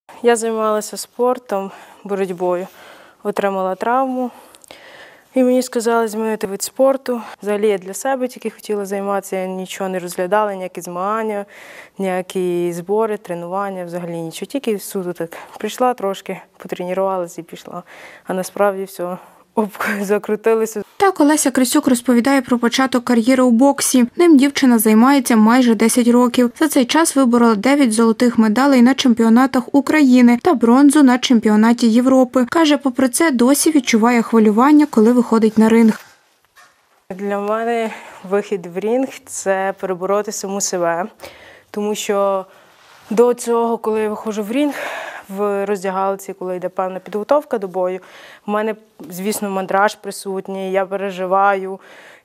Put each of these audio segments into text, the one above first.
Я займалася спортом, боротьбою, отримала травму. І мені сказали змінити вид спорту. Взагалі я для себе тільки хотіла займатися, я нічого не розглядала, ніякі змагання, ніякі збори, тренування, взагалі нічого. Тільки суто так прийшла трошки, потренувалася і пішла. А насправді все, закрутилося. Так Олеся Крисюк розповідає про початок кар'єри у боксі. Ним дівчина займається майже 10 років. За цей час виборола 9 золотих медалей на чемпіонатах України та бронзу на чемпіонаті Європи. Каже, попри це, досі відчуває хвилювання, коли виходить на ринг. Для мене вихід в ринг – це перебороти саму себе. Тому що до цього, коли я виходжу в ринг, в роздягалці, коли йде певна підготовка до бою, в мене, звісно, мандраж присутній, я переживаю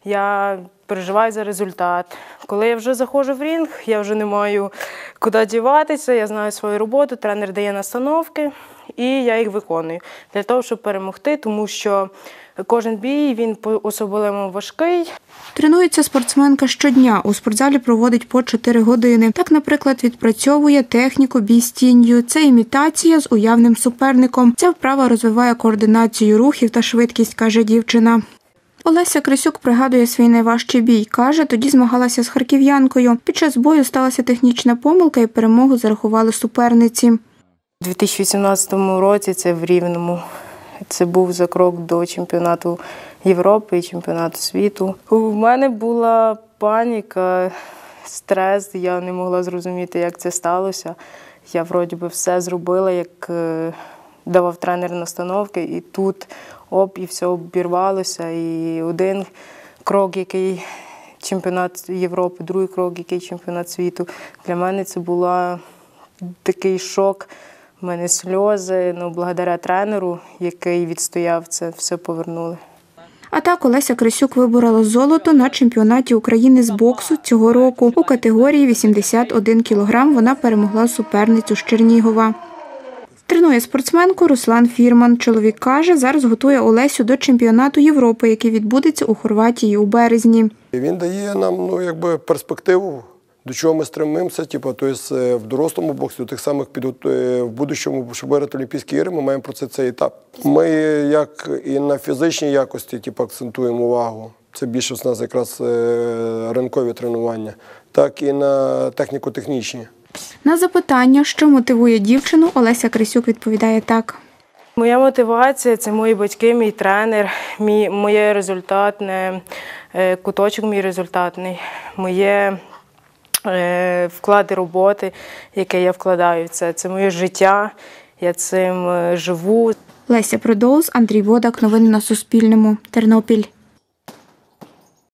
за результат. Коли я вже заходжу в ринг, я вже не маю куди діватися, я знаю свою роботу, тренер дає настановки і я їх виконую для того, щоб перемогти, тому що кожен бій, він по-особливому важкий. Тренується спортсменка щодня. У спортзалі проводить по 4 години. Так, наприклад, відпрацьовує техніку бій з тінню. Це імітація з уявним суперником. Ця вправа розвиває координацію рухів та швидкість, каже дівчина. Олеся Крисюк пригадує свій найважчий бій. Каже, тоді змагалася з харків'янкою. Під час бою сталася технічна помилка і перемогу зарахували суперниці. У 2018 році це в Рівному. Це був за крок до чемпіонату Європи і чемпіонату світу. У мене була паніка, стрес, я не могла зрозуміти, як це сталося. Я вроді би все зробила, як давав тренер настановки, і тут і все обірвалося. І один крок, який чемпіонат Європи, другий крок, який чемпіонат світу. Для мене це був такий шок. У мене сльози, благодаря тренеру, який відстояв це, все повернули. А так Олеся Крисюк виборола золото на чемпіонаті України з боксу цього року. У категорії 81 кілограм вона перемогла суперницю з Чернігова. Тренує спортсменку Руслан Фірман. Чоловік каже, зараз готує Олесю до чемпіонату Європи, який відбудеться у Хорватії у березні. Він дає нам перспективу, до чого ми стремимося, тобто в дорослому боксі, тих самих в будущому, щоб виграти Олімпійські ігри, ми маємо про цей етап. Ми як і на фізичній якості акцентуємо увагу, це більше в нас якраз ринкові тренування, так і на техніко-технічні. На запитання, що мотивує дівчину, Олеся Крисюк відповідає так. Моя мотивація – це мої батьки, мій тренер, моє результатне, куточок мій результатний, моє вклади роботи, яке я вкладаю в це. Це моє життя, я цим живу. Леся Продоус, Андрій Бодак. Новини на Суспільному. Тернопіль.